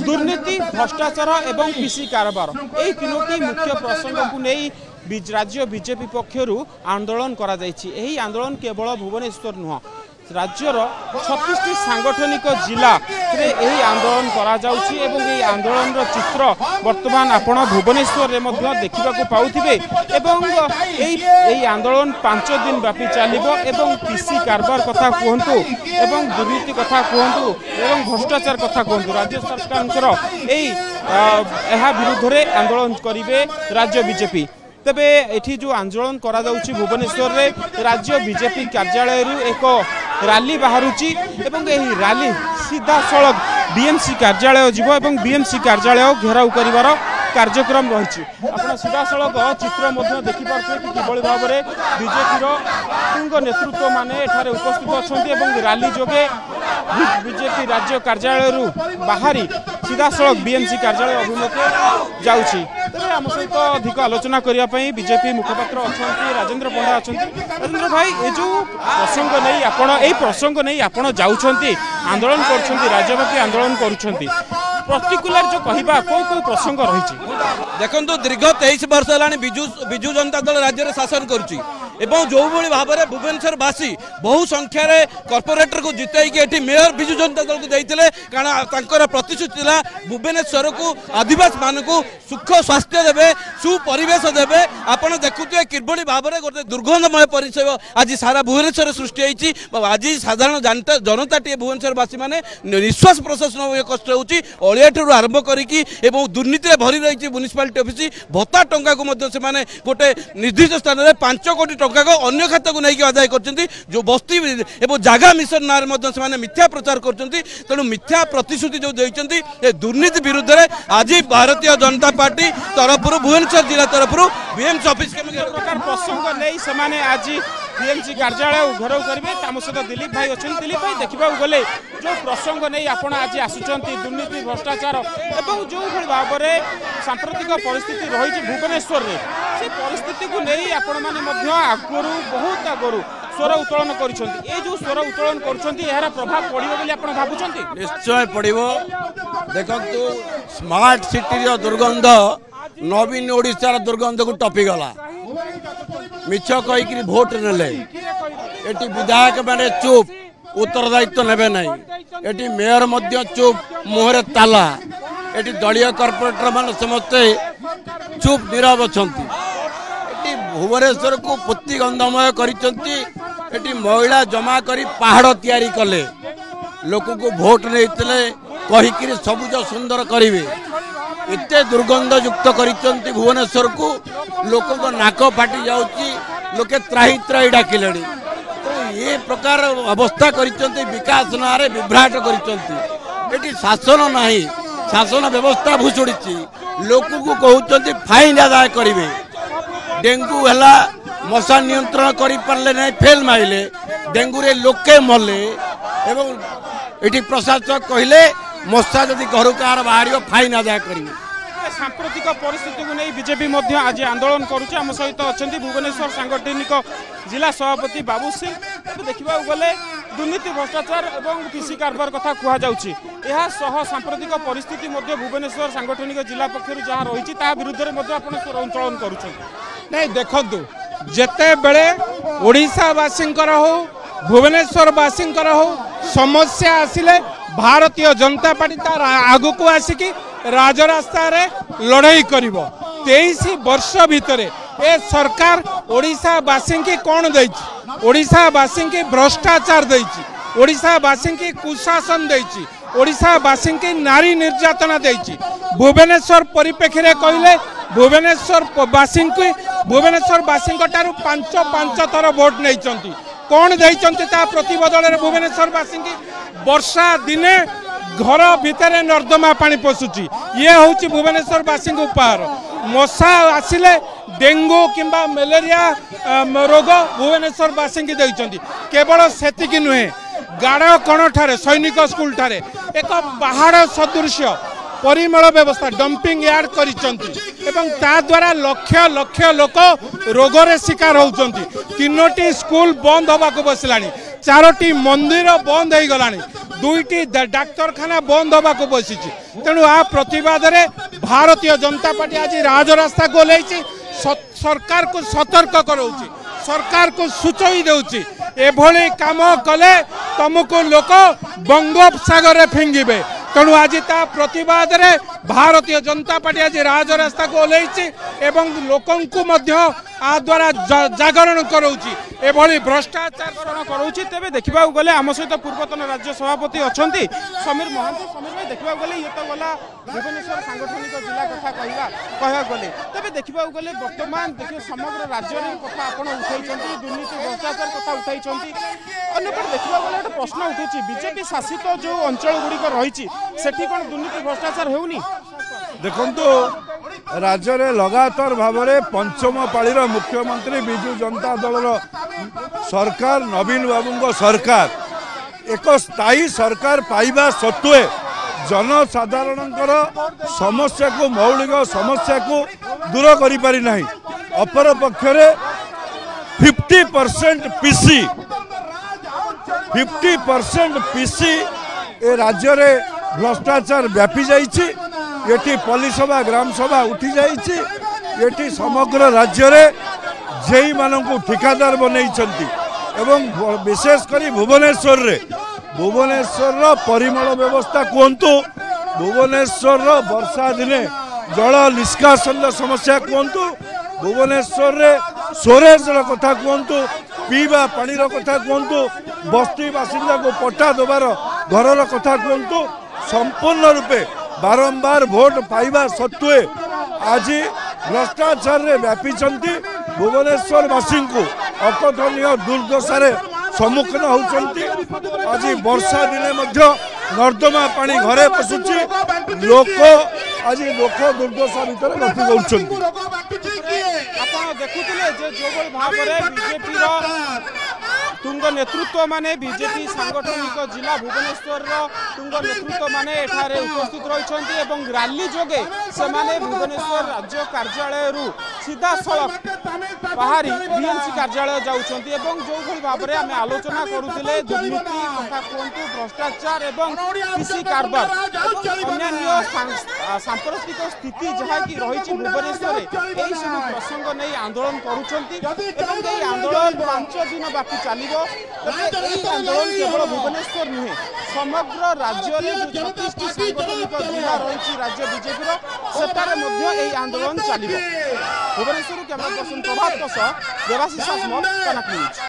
दुर्नीति भ्रष्टाचार एवं पीसी कारबार यही तीनोटी मुख्य प्रसंग को नहीं राज्य बीजेपी पक्षर आंदोलन करा जायछि। आंदोलन केवल भुवनेश्वर नुह राज्यर 36टी सांगठनिक जिला रे यही आंदोलन करा जाउछि एवं यही आंदोलन रो चित्र वर्तमान आपण भुवनेश्वर रे मध्य देखिबा को पाउथिबे एवं यही आंदोलन 5 दिन व्यापी चलिबो एवं पीसी कारबार कथा कहंतु एवं दुर्नीति कथा कहंतु एवं भ्रष्टाचार कथा कहंतु राज्य सरकारंकर एहा विरुद्ध रे आंदोलन करिवे राज्य बीजेपी। तेबे एठी जो आंदोलन करा जाउछि भुवनेश्वर रे राज्य बीजेपी कार्यालय रु एक रैली बाहरुची एवं एही रैली सीधा सड़क बीएमसी कार्यालय जीव एवं बीएमसी कार्यालय घेराव करिवार कार्यक्रम रही। आपड़ सीधा सड़क चित्र देखि पार्थे कि किभଳି भाबरे बीजेपी तुंग नेतृत्व माने एठारे उपस्थित अछंती एवं रैली जोगे बीजेपी राज्य कार्यालय रु बाहरी सीधा सड़क बीएमसी कार्यालय अभिमुखे जाउछि। तेरे आम सहित अधिक आलोचना करिया पई बीजेपी मुखपात्र अछंती राजेंद्र पंडा अछंती। राजेंद्र भाई ए जो प्रसंग नहीं आपण एई प्रसंग नहीं आपण जाउछंती आंदोलन करछंती राज्यव्यापी आंदोलन करूछंती पर्टिकुलर जो कहबा को प्रसंग रही देखो दीर्घ 23 वर्ष है विजु जनता दल राज्य में शासन करुच्ची एवं जो भाव में भुवनेश्वरवासी बहु संख्यार कॉर्पोरेटर को जितई मेयर विजु जनता दल को देते कारण प्रतिश्रुति था भुवनेश्वर को आदिवासी मान को सुख स्वास्थ्य देवे सुपरिवेश देवे। आपड़ देखुए किभली भाव में गोटे दुर्गंधमय परिचय आज सारा भुवनेश्वर सृष्टि होती। आज साधारण जनता टी भुवनेश्वरवासी मैंने निश्वास प्रश्वास कष्ट होती अलिया ठूँ आरंभ करी दुर्नीति भरी रही म्युनिसिपालिटी ऑफिस भत्ता टंका को गोटे निर्दिष्ट स्थान में 5 कोटी टंका को अन्य खाता को लेकिन आदाय कर जो बस्ती एवं जगह मिशन ना मिथ्या प्रचार कर तेणु मिथ्या प्रतिश्रुति जो देते दुर्नीति विरुद्ध में आज भारतीय जनता पार्टी तरफ भुवनेश्वर जिला तरफ बीएमसी ऑफिस प्रसंग नहीं आज बीएमसी कार्यालय घेराव करेंगे। आम सहित दिलीप भाई अच्छे। दिलीप भाई देखा गले जो प्रसंग नहीं आपण आज आसुंच दुर्नीति भ्रष्टाचार एवं जो भाव में सांप्रतिक परिस्थिति रही भुवनेश्वर में से परिस्थिति को नहीं आपण मैंने आगु बहुत आगु स्वर उत्तोलन कर जो स्वर उत्तोलन कर प्रभाव पड़ो बोली आप भावुं? निश्चय पड़ो। देखु स्मार्ट सिटी दुर्गंध नवीन ओडिशार दुर्गंध को टपिगला मिछ कहीकि भोट नेले एटी विधायक मैंने चुप उत्तरदायित्व नेबे नहीं एटी मेयर मध्य चुप मुहरे ताला एटी दलीय कॉर्पोरेटर मान समस्ते चुप नीरव अछंती एटी भुवनेश्वर को पुत्ती गंधमय करिसंती एटी महिला जमा करी पहाड़ तैयारी कले लोक को भोट नेइतले कहीकि सबुज सुंदर करिवे एते दुर्गंध युक्त करिसंती भुवनेश्वर को लोक नाक फाटी जाउची लोके त्राही त्राही डाकिले तो ये प्रकार अवस्था करिसंती विकास नारे विभ्राट करिसंती एटी शासन नाही शासन व्यवस्था भुसुड़ी लोक को कहते फाइन आदाय करेंगे डेंगू है मशा नियंत्रण कर पारे ना फेल माइले डेंगू रे लोके मले एवं ये प्रशासक कहले मशा जदि घर कहार बाहर फाइन आदाय करेंगे। सांप्रतिक परिस्थिति को नहीं बीजेपी आज आंदोलन करुचे। आम सहित अच्छा भुवनेश्वर सांगठनिक जिला सभापति बाबू सिंह। देखा गले दुर्नीति भ्रष्टाचार और पीसी कारबार कथा कह सांप्रतिक परिस्थिति भुवनेश्वर सांगठनिक जिला पक्षर जहाँ रही विरुद्ध में आंदोलन कर देखु जिते बड़े ओडिशावासी हो भुवनेश्वरवासी हो समस्या आसिले भारतीय जनता पार्टी तार आगु को आसिकी राजरास्ता रे लड़ाई करिब 23 वर्ष भितर ए सरकार ओडिशावासी की कौन देछि ओडिशावासी की भ्रष्टाचार देछि ओडिशावासी की कुशासन देछि ओडिशावासी की नारी निर्यातना देछि। भुवनेश्वर परिप्रेक्षी रे कहले भुवनेश्वरवासी ठारू 5 थर भोट नहीं कौन देइचंती ता प्रतिबदल भुवनेश्वरवासी की वर्षा दिने घर भितर नर्दमा पानी पशुची ये हूँ भुवनेश्वरवासी उपहार। मशा आसिले डेंगू किंबा मलेरिया रोग भुवनेश्वरवासी की देइचंती केवल सेतिकी नुहे गाड़ कण ठारे सैनिक स्कूल ठारे एक पहाड़ सदृश परिमल व्यवस्था डंपिंग यार्ड द्वारा लक्ष लक्ष लोक रोगरे शिकार होती। 3टी स्कूल बंद होगा बसला 4टी मंदिर बंद हो गलानी दुईटी डाक्तरखाना बंद होगा बसी तेणु आ प्रतिवाद रे भारतीय जनता पार्टी आज राजरास्ता को ओह्लैछि सरकार को सतर्क कराउछि सरकार को सूचई देउछि एभली काम कले तुमको लोक बंगोपसागर फिंगिबे तेणु आज ता प्रतिवाद रे भारतीय जनता पार्टी आज राजरास्ता को ओह्लैछि एवं लोकंकु मध्य आ द्वारा जागरण कराउछि एभली भ्रष्टाचार कराउछि। तेबे देखिबा गले आम सहित पूर्वतन राज्य सभापति अछंती समीर महांती। समीर भाई देखिबा गले ये तो गला भुवनेश्वर सांगठनिक जिला कथा कहया गले तेबे देखिबा गले वर्तमान देखिए समग्र राज्य रे कथा आपण उठाइछंती दुर्नीति भ्रष्टाचार कथा उठाइछंती अन्यपट देखिबा गले एक प्रश्न उठुछि बीजेपी शासित जो अंचल गुडी रही सेठी कोन दुर्नीति भ्रष्टाचार हेउनी देखंतु राज्य में लगातार भाव में पंचम पाळीर मुख्यमंत्री विजु जनता दल सरकार नवीन बाबू सरकार एक स्थायी सरकार पाइबा सत्वे जनसाधारण समस्या को मौलिक समस्या को दूर करि पारि नाही अपर पक्षरे 50% पीसी 50% पीसी ए राज्य रे भ्रष्टाचार व्यापी जाइछि ये पल्लीसभा ग्राम सभा उठी जाइछि ये समग्र राज्य रे जेई मानकु ठिकादार बनैछंती एवं विशेषकर भुवनेश्वर परिमल व्यवस्था कहतु भुवनेश्वर वर्षा दिने जल निष्कासन समस्या कहतु भुवनेश्वर रे सोरेज कथा कहतु पीवा पानी कथा कहतु बस्ती बासिंदा को पट्टा देवार घर कथा कहतु संपूर्ण रूपे बारंबार भोट पाइबा सत्वे आज भ्रष्टाचार रे व्यापीचंती भुवनेश्वरवासी को अकथनीय दुर्दशार सम्मुखीन होउचंती। आज वर्षा दिने मध्य नर्दमा पानी घरे पशुची लोक आज लोक दुर्दशा भितर गति करुचंती। आपण देखुतिले जे जोबल भाबरे बीजेपी रो तुंग नेतृत्व माने बीजेपी सांगठनिक जिला भुवनेश्वर तुंग नेतृत्व माने एठारे उपस्थित रहिछंती एवं रैली जोगे से माने भुवनेश्वर राज्य कार्यालय रु सीधा सड़क बाहरी बीएमसी कार्यालय जाउछंती एवं जो भली भाबरे हमें आलोचना करूतिले दुर्नीति कथा कोंतु भ्रष्टाचार एवं पीसी कारबार अन्य सांप्रदायिक स्थिति जहा कि रहिछि भुवनेश्वर एई सब प्रसंग नै आंदोलन करूछंती एवं एई आंदोलन 5 दिन बाकी चाली आंदोलन केवल भुवनेश्वर नुहे समग्र राज्य में जो 36 सांगठनिक जिला रही राज्य बीजेपी सेठारे आंदोलन चलो Bhubaneswar camera person Prabhat Debashish Kanak news.